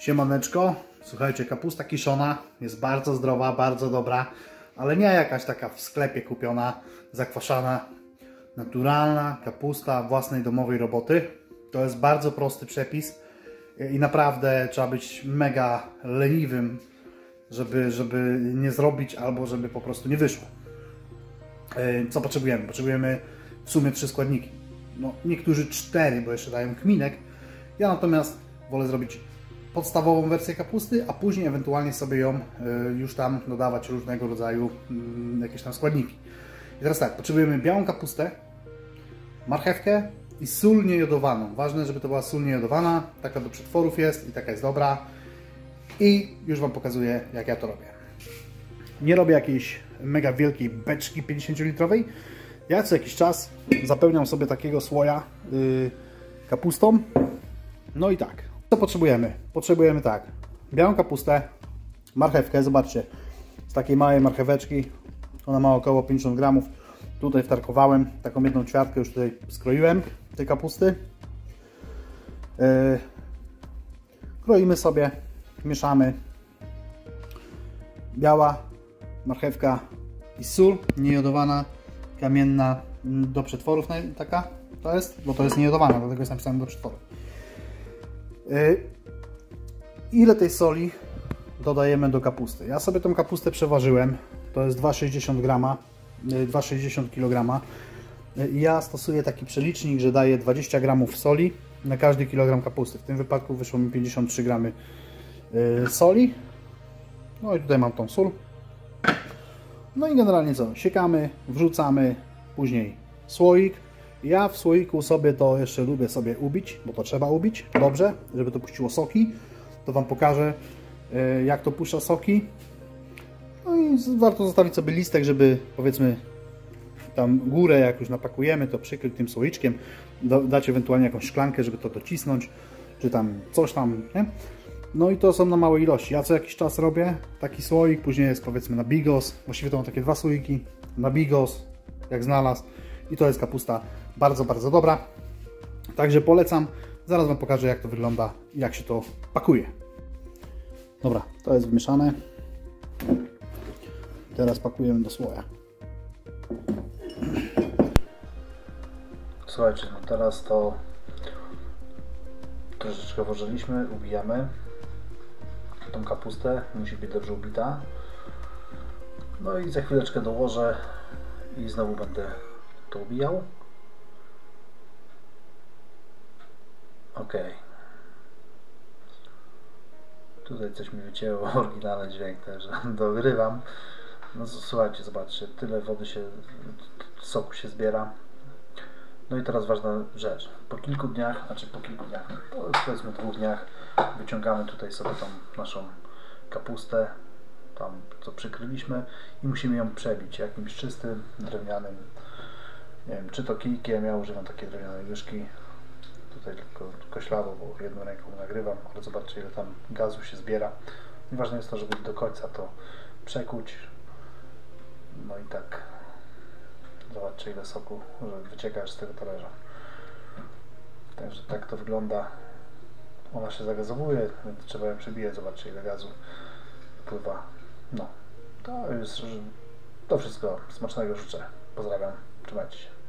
Siemaneczko, słuchajcie, kapusta kiszona jest bardzo zdrowa, bardzo dobra, ale nie jakaś taka w sklepie kupiona, zakwaszana, naturalna kapusta własnej domowej roboty. To jest bardzo prosty przepis i naprawdę trzeba być mega leniwym, żeby nie zrobić albo żeby po prostu nie wyszło. Co potrzebujemy? Potrzebujemy w sumie 3 składniki. No, niektórzy 4, bo jeszcze dają kminek. Ja natomiast wolę zrobić podstawową wersję kapusty, a później ewentualnie sobie ją już tam dodawać różnego rodzaju jakieś tam składniki. I teraz tak, potrzebujemy białą kapustę, marchewkę i sól niejodowaną. Ważne, żeby to była sól niejodowana, taka do przetworów jest i taka jest dobra. I już Wam pokazuję, jak ja to robię. Nie robię jakiejś mega wielkiej beczki 50-litrowej. Ja co jakiś czas zapełniam sobie takiego słoja kapustą. No i tak. Co potrzebujemy? Potrzebujemy tak. Białą kapustę, marchewkę, zobaczcie. Z takiej małej marcheweczki. Ona ma około 50 gramów. Tutaj wtarkowałem taką jedną ćwiartkę, już tutaj skroiłem tej kapusty. Kroimy sobie, mieszamy. Biała marchewka i sól niejodowana, kamienna, do przetworów taka to jest, bo to jest niejodowana, dlatego jest napisane do przetworów. Ile tej soli dodajemy do kapusty? Ja sobie tą kapustę przeważyłem, to jest 2,60 g, 2,60 kg. Ja stosuję taki przelicznik, że daję 20 gramów soli na każdy kilogram kapusty. W tym wypadku wyszło mi 53 gramy soli. No i tutaj mam tą sól. No i generalnie co? Siekamy, wrzucamy, później słoik. Ja w słoiku sobie to jeszcze lubię sobie ubić, bo to trzeba ubić dobrze, żeby to puściło soki. To Wam pokażę, jak to puszcza soki. No i warto zostawić sobie listek, żeby powiedzmy tam górę, jak już napakujemy, to przykryć tym słoiczkiem. Dać ewentualnie jakąś szklankę, żeby to docisnąć, czy tam coś tam, nie? No i to są na małe ilości. Ja co jakiś czas robię taki słoik, później jest powiedzmy na bigos. Właściwie to mam takie 2 słoiki. Na bigos, jak znalazł. I to jest kapusta bardzo, bardzo dobra. Także polecam. Zaraz Wam pokażę, jak to wygląda i jak się to pakuje. Dobra, to jest wymieszane. Teraz pakujemy do słoja. Słuchajcie, no teraz to troszeczkę włożyliśmy, ubijamy tą kapustę, musi być dobrze ubita. No i za chwileczkę dołożę i znowu będę to ubijał. Ok. Tutaj coś mi wycięło, oryginalny dźwięk, także dogrywam. No słuchajcie, zobaczcie, tyle wody się, soku się zbiera. No i teraz ważna rzecz. Po kilku dniach, powiedzmy 2 dniach, wyciągamy tutaj sobie tą naszą kapustę, tam co przykryliśmy i musimy ją przebić jakimś czystym, drewnianym, nie wiem, czy to kijkiem, ja używam takiej drewnianej łyżki. Tutaj tylko koślawo, bo jedną ręką nagrywam, ale zobaczcie, ile tam gazu się zbiera. I ważne jest to, żeby do końca to przekuć. No i tak, zobaczcie, ile soku wycieka z tego talerza. Także tak to wygląda. Ona się zagazowuje, więc trzeba ją przebijać. Zobaczcie, ile gazu wpływa. No, to wszystko. Smacznego życzę. Pozdrawiam. Trzymajcie się.